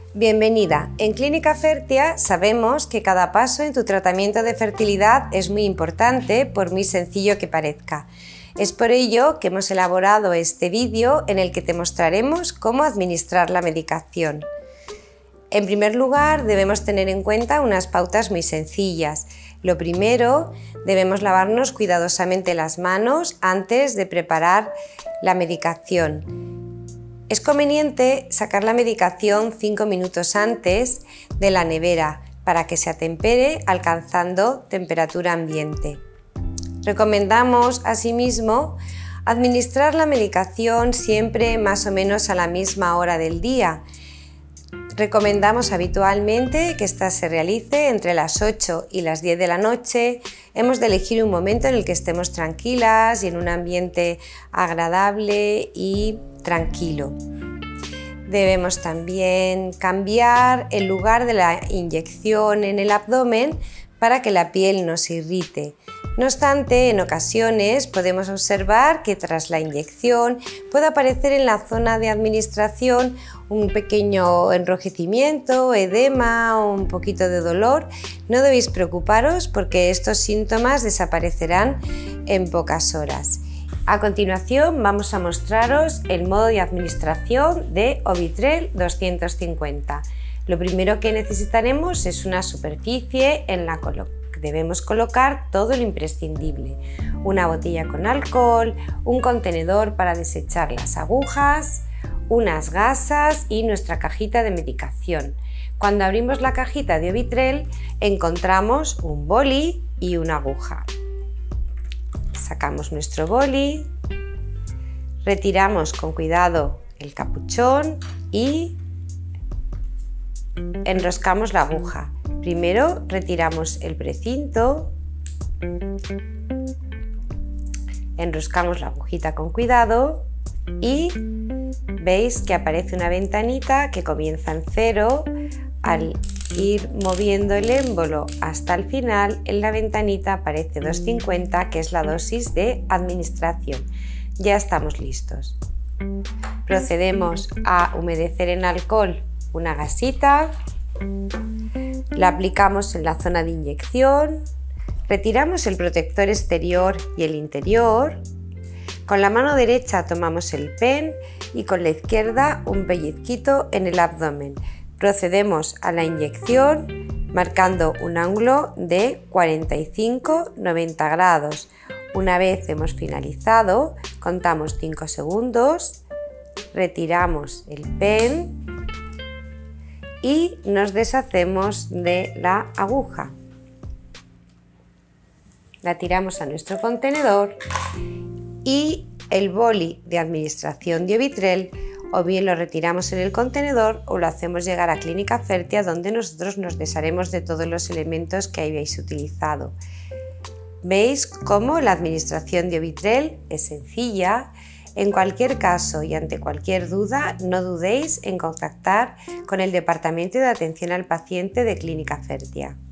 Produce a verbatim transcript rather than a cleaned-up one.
Bienvenida. En Clínica Fertia sabemos que cada paso en tu tratamiento de fertilidad es muy importante, por muy sencillo que parezca. Es por ello que hemos elaborado este vídeo en el que te mostraremos cómo administrar la medicación. En primer lugar, debemos tener en cuenta unas pautas muy sencillas. Lo primero, debemos lavarnos cuidadosamente las manos antes de preparar la medicación. Es conveniente sacar la medicación cinco minutos antes de la nevera para que se atempere alcanzando temperatura ambiente. Recomendamos asimismo administrar la medicación siempre más o menos a la misma hora del día. Recomendamos habitualmente que esta se realice entre las ocho y las diez de la noche. Hemos de elegir un momento en el que estemos tranquilas y en un ambiente agradable y tranquilo. Debemos también cambiar el lugar de la inyección en el abdomen para que la piel no se irrite. No obstante, en ocasiones podemos observar que tras la inyección puede aparecer en la zona de administración un pequeño enrojecimiento, edema o un poquito de dolor. No debéis preocuparos porque estos síntomas desaparecerán en pocas horas. A continuación vamos a mostraros el modo de administración de Ovitrel doscientos cincuenta. Lo primero que necesitaremos es una superficie en la que debemos colocar todo lo imprescindible. Una botella con alcohol, un contenedor para desechar las agujas, unas gasas y nuestra cajita de medicación. Cuando abrimos la cajita de Ovitrel encontramos un boli y una aguja. Sacamos nuestro boli, retiramos con cuidado el capuchón y enroscamos la aguja. Primero retiramos el precinto, enroscamos la agujita con cuidado y veis que aparece una ventanita que comienza en cero. Al ir moviendo el émbolo hasta el final, en la ventanita aparece doscientos cincuenta, que es la dosis de administración. Ya estamos listos. Procedemos a humedecer en alcohol una gasita, la aplicamos en la zona de inyección, retiramos el protector exterior y el interior. Con la mano derecha tomamos el pen y con la izquierda un pellizquito en el abdomen. Procedemos a la inyección marcando un ángulo de cuarenta y cinco a noventa grados. Una vez hemos finalizado, contamos cinco segundos, retiramos el pen y nos deshacemos de la aguja. La tiramos a nuestro contenedor y el boli de administración de Ovitrel o bien lo retiramos en el contenedor o lo hacemos llegar a Clínica Fertia, donde nosotros nos desharemos de todos los elementos que habéis utilizado. Veis cómo la administración de Ovitrel es sencilla. En cualquier caso y ante cualquier duda, no dudéis en contactar con el Departamento de Atención al Paciente de Clínica Fertia.